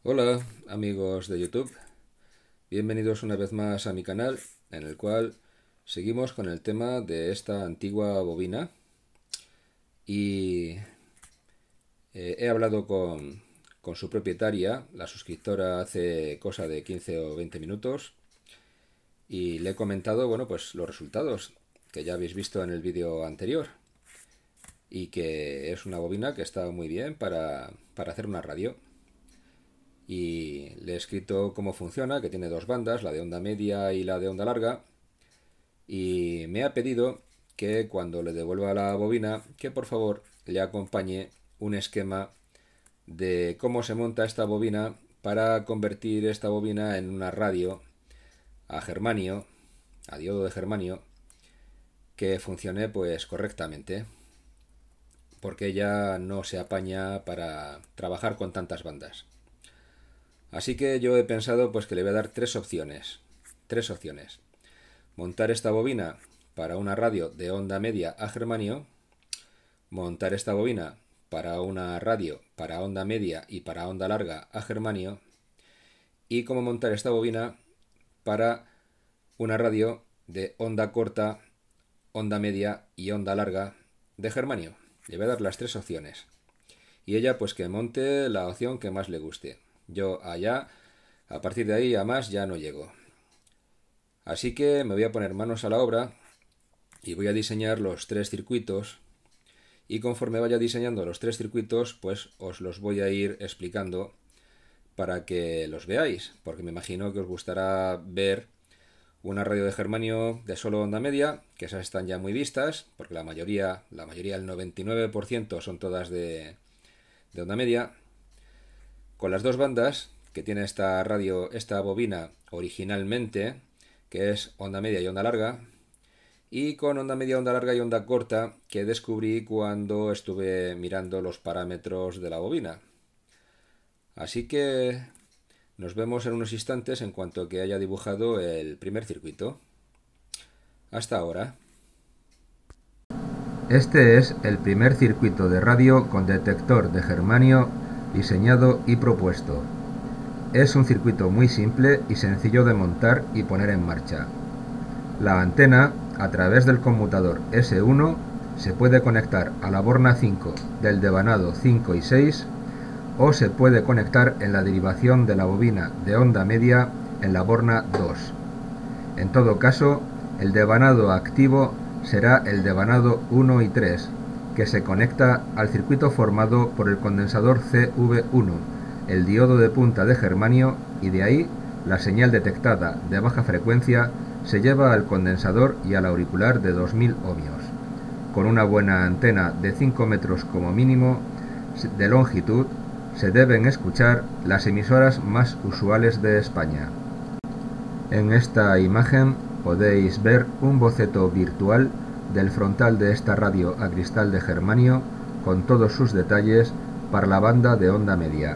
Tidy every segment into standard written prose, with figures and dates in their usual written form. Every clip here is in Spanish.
Hola amigos de YouTube, bienvenidos una vez más a mi canal en el cual seguimos con el tema de esta antigua bobina y he hablado con su propietaria, la suscriptora, hace cosa de 15 o 20 minutos y le he comentado, bueno, pues los resultados que ya habéis visto en el vídeo anterior y que es una bobina que está muy bien para hacer una radio. Y le he escrito cómo funciona, que tiene dos bandas, la de onda media y la de onda larga, y me ha pedido que cuando le devuelva la bobina, que por favor le acompañe un esquema de cómo se monta esta bobina para convertir esta bobina en una radio a germanio, a diodo de germanio, que funcione pues correctamente, porque ella no se apaña para trabajar con tantas bandas. Así que yo he pensado pues que le voy a dar tres opciones. Montar esta bobina para una radio de onda media a germanio, montar esta bobina para una radio para onda media y para onda larga a germanio, y cómo montar esta bobina para una radio de onda corta, onda media y onda larga de germanio. Le voy a dar las tres opciones. Y ella pues que monte la opción que más le guste. Yo allá, a partir de ahí a más ya no llego. Así que me voy a poner manos a la obra y voy a diseñar los tres circuitos. Y conforme vaya diseñando los tres circuitos, pues os los voy a ir explicando para que los veáis. Porque me imagino que os gustará ver una radio de germanio de solo onda media, que esas están ya muy vistas, porque la mayoría, el 99% son todas de onda media, con las dos bandas que tiene esta radio, esta bobina originalmente, que es onda media y onda larga, y con onda media, onda larga y onda corta, que descubrí cuando estuve mirando los parámetros de la bobina. Así que nos vemos en unos instantes en cuanto que haya dibujado el primer circuito. Hasta ahora. Este es el primer circuito de radio con detector de germanio diseñado y propuesto. Es un circuito muy simple y sencillo de montar y poner en marcha. La antena, a través del conmutador S1, se puede conectar a la borna 5 del devanado 5 y 6 o se puede conectar en la derivación de la bobina de onda media en la borna 2. En todo caso, el devanado activo será el devanado 1 y 3, que se conecta al circuito formado por el condensador CV1, el diodo de punta de germanio, y de ahí la señal detectada de baja frecuencia se lleva al condensador y al auricular de 2000 ohmios. Con una buena antena de 5 metros como mínimo de longitud, se deben escuchar las emisoras más usuales de España. En esta imagen podéis ver un boceto virtual del frontal de esta radio a cristal de germanio con todos sus detalles para la banda de onda media.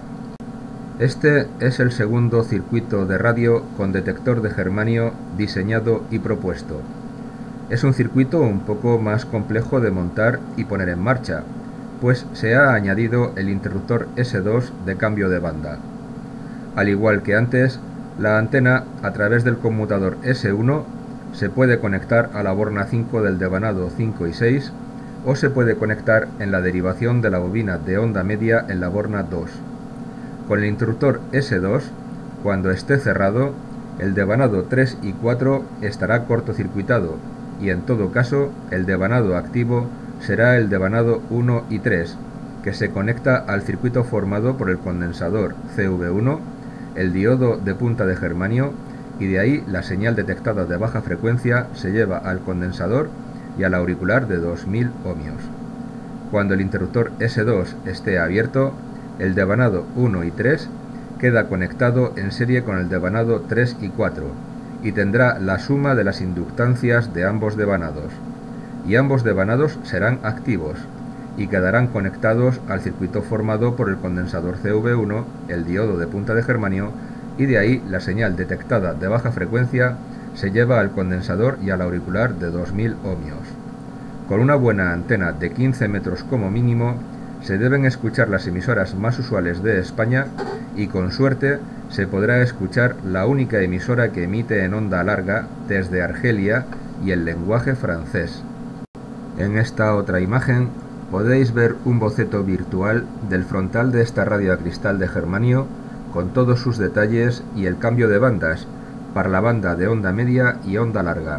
Este es el segundo circuito de radio con detector de germanio diseñado y propuesto. Es un circuito un poco más complejo de montar y poner en marcha, pues se ha añadido el interruptor S2 de cambio de banda. Al igual que antes, la antena a través del conmutador S1 se puede conectar a la borna 5 del devanado 5 y 6 o se puede conectar en la derivación de la bobina de onda media en la borna 2. Con el interruptor S2, cuando esté cerrado, el devanado 3 y 4 estará cortocircuitado y en todo caso el devanado activo será el devanado 1 y 3, que se conecta al circuito formado por el condensador CV1, el diodo de punta de germanio, y de ahí la señal detectada de baja frecuencia se lleva al condensador y al auricular de 2000 ohmios. Cuando el interruptor S2 esté abierto, el devanado 1 y 3 queda conectado en serie con el devanado 3 y 4 y tendrá la suma de las inductancias de ambos devanados. Y ambos devanados serán activos y quedarán conectados al circuito formado por el condensador CV1, el diodo de punta de germanio, y de ahí la señal detectada de baja frecuencia se lleva al condensador y al auricular de 2000 ohmios. Con una buena antena de 15 metros como mínimo, se deben escuchar las emisoras más usuales de España y con suerte se podrá escuchar la única emisora que emite en onda larga desde Argelia y el lenguaje francés. En esta otra imagen podéis ver un boceto virtual del frontal de esta radio a cristal de germanio con todos sus detalles y el cambio de bandas para la banda de onda media y onda larga.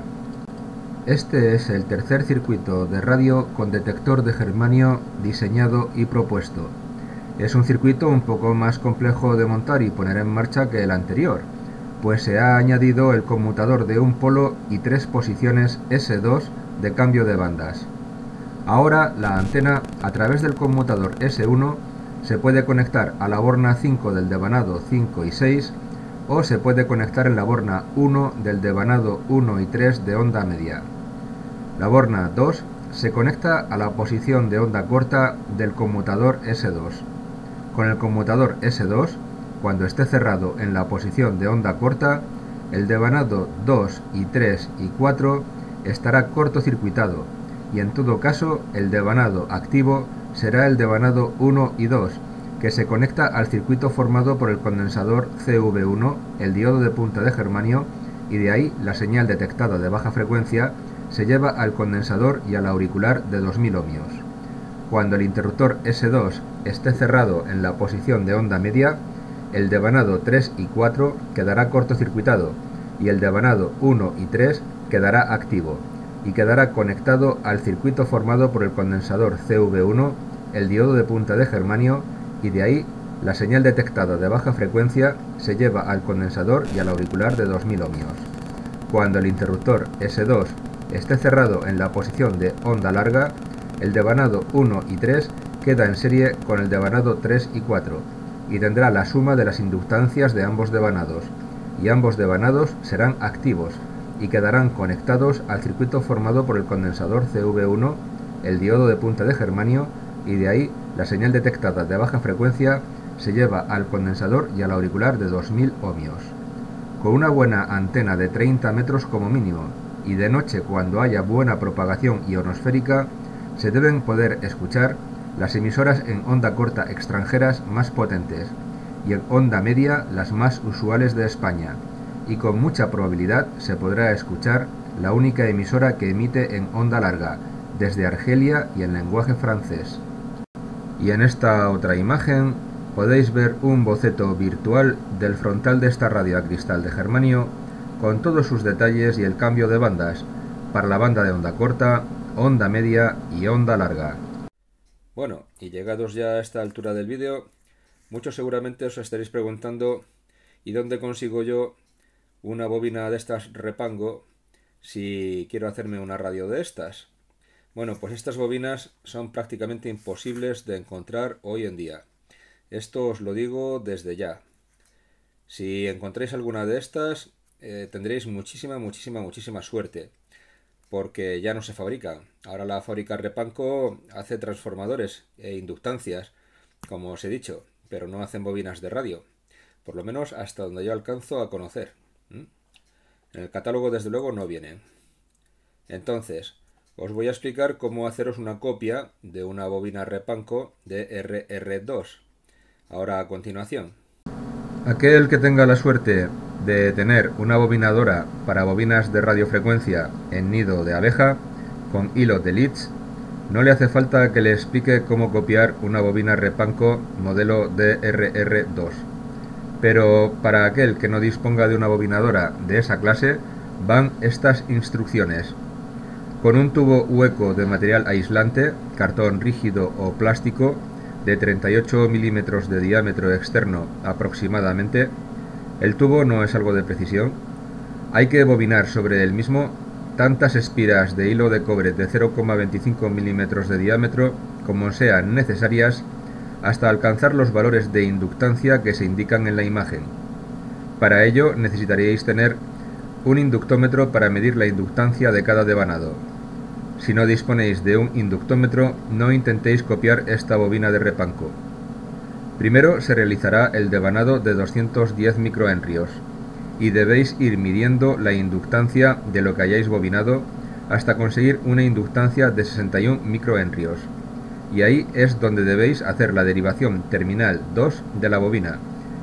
Este es el tercer circuito de radio con detector de germanio diseñado y propuesto. Es un circuito un poco más complejo de montar y poner en marcha que el anterior, pues se ha añadido el conmutador de un polo y 3 posiciones S2 de cambio de bandas. Ahora la antena, a través del conmutador S1, se puede conectar a la borna 5 del devanado 5 y 6 o se puede conectar en la borna 1 del devanado 1 y 3 de onda media. La borna 2 se conecta a la posición de onda corta del conmutador S2. Con el conmutador S2, cuando esté cerrado en la posición de onda corta, el devanado 2 y 3 y 4 estará cortocircuitado y en todo caso el devanado activo será el devanado 1 y 2, que se conecta al circuito formado por el condensador CV1, el diodo de punta de germanio, y de ahí la señal detectada de baja frecuencia se lleva al condensador y al auricular de 2000 ohmios. Cuando el interruptor S2 esté cerrado en la posición de onda media, el devanado 3 y 4 quedará cortocircuitado y el devanado 1 y 3 quedará activo y quedará conectado al circuito formado por el condensador CV1, el diodo de punta de germanio, y de ahí la señal detectada de baja frecuencia se lleva al condensador y al auricular de 2000 ohmios. Cuando el interruptor S2 esté cerrado en la posición de onda larga, el devanado 1 y 3 queda en serie con el devanado 3 y 4 y tendrá la suma de las inductancias de ambos devanados, y ambos devanados serán activos y quedarán conectados al circuito formado por el condensador CV1, el diodo de punta de germanio, y de ahí la señal detectada de baja frecuencia se lleva al condensador y al auricular de 2000 ohmios. Con una buena antena de 30 metros como mínimo, y de noche cuando haya buena propagación ionosférica, se deben poder escuchar las emisoras en onda corta extranjeras más potentes y en onda media las más usuales de España, y con mucha probabilidad se podrá escuchar la única emisora que emite en onda larga, desde Argelia y en lenguaje francés. Y en esta otra imagen podéis ver un boceto virtual del frontal de esta radio a cristal de germanio con todos sus detalles y el cambio de bandas para la banda de onda corta, onda media y onda larga. Bueno, y llegados ya a esta altura del vídeo, muchos seguramente os estaréis preguntando ¿y dónde consigo yo una bobina de estas repango si quiero hacerme una radio de estas? Bueno, pues estas bobinas son prácticamente imposibles de encontrar hoy en día. Esto os lo digo desde ya. Si encontráis alguna de estas, tendréis muchísima suerte, porque ya no se fabrica. Ahora la fábrica Repanco hace transformadores e inductancias, como os he dicho, pero no hacen bobinas de radio, por lo menos hasta donde yo alcanzo a conocer. En el catálogo desde luego no viene. Entonces, os voy a explicar cómo haceros una copia de una bobina Repanco de RR2. Ahora a continuación. Aquel que tenga la suerte de tener una bobinadora para bobinas de radiofrecuencia en nido de abeja con hilo de leads, no le hace falta que le explique cómo copiar una bobina Repanco modelo DRR2. Pero para aquel que no disponga de una bobinadora de esa clase, van estas instrucciones. Con un tubo hueco de material aislante, cartón rígido o plástico, de 38 milímetros de diámetro externo aproximadamente, el tubo no es algo de precisión, hay que bobinar sobre el mismo tantas espiras de hilo de cobre de 0,25 milímetros de diámetro como sean necesarias hasta alcanzar los valores de inductancia que se indican en la imagen. Para ello necesitaríais tener un inductómetro para medir la inductancia de cada devanado. Si no disponéis de un inductómetro, no intentéis copiar esta bobina de Repanco. Primero se realizará el devanado de 210 microhenrios y debéis ir midiendo la inductancia de lo que hayáis bobinado hasta conseguir una inductancia de 61 microhenrios. Y ahí es donde debéis hacer la derivación terminal 2 de la bobina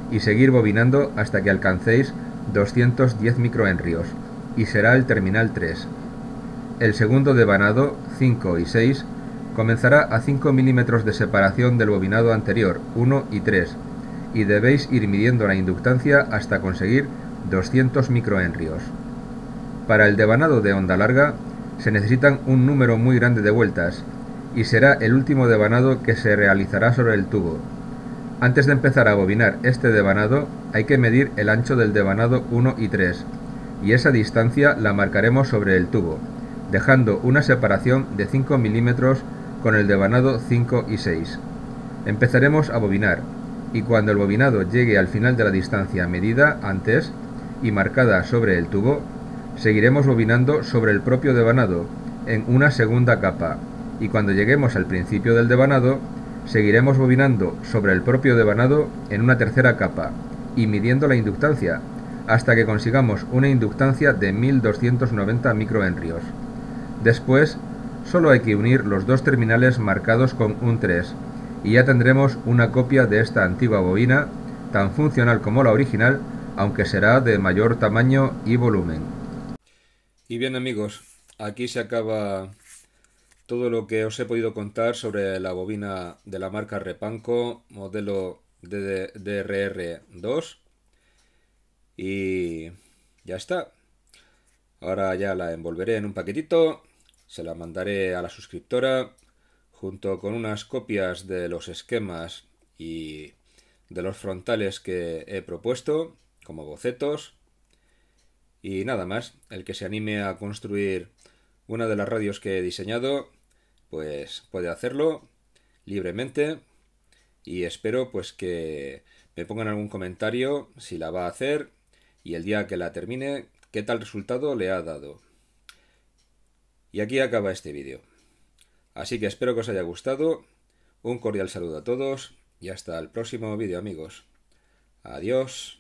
y seguir bobinando hasta que alcancéis 210 microhenrios, y será el terminal 3. El segundo devanado, 5 y 6, comenzará a 5 milímetros de separación del bobinado anterior, 1 y 3, y debéis ir midiendo la inductancia hasta conseguir 200 microhenrios. Para el devanado de onda larga se necesitan un número muy grande de vueltas, y será el último devanado que se realizará sobre el tubo. Antes de empezar a bobinar este devanado hay que medir el ancho del devanado 1 y 3, y esa distancia la marcaremos sobre el tubo, dejando una separación de 5 milímetros con el devanado 5 y 6. Empezaremos a bobinar, y cuando el bobinado llegue al final de la distancia medida antes y marcada sobre el tubo, seguiremos bobinando sobre el propio devanado en una segunda capa, y cuando lleguemos al principio del devanado, seguiremos bobinando sobre el propio devanado en una tercera capa y midiendo la inductancia hasta que consigamos una inductancia de 1290 microhenrios. Después, solo hay que unir los dos terminales marcados con un 3 y ya tendremos una copia de esta antigua bobina, tan funcional como la original, aunque será de mayor tamaño y volumen. Y bien amigos, aquí se acaba todo lo que os he podido contar sobre la bobina de la marca Repanco, modelo DRR2. Y ya está. Ahora ya la envolveré en un paquetito, se la mandaré a la suscriptora, junto con unas copias de los esquemas y de los frontales que he propuesto, como bocetos. Y nada más, el que se anime a construir una de las radios que he diseñado, pues puede hacerlo libremente, y espero pues que me pongan algún comentario si la va a hacer y el día que la termine qué tal resultado le ha dado. Y aquí acaba este vídeo. Así que espero que os haya gustado, un cordial saludo a todos y hasta el próximo vídeo amigos. Adiós.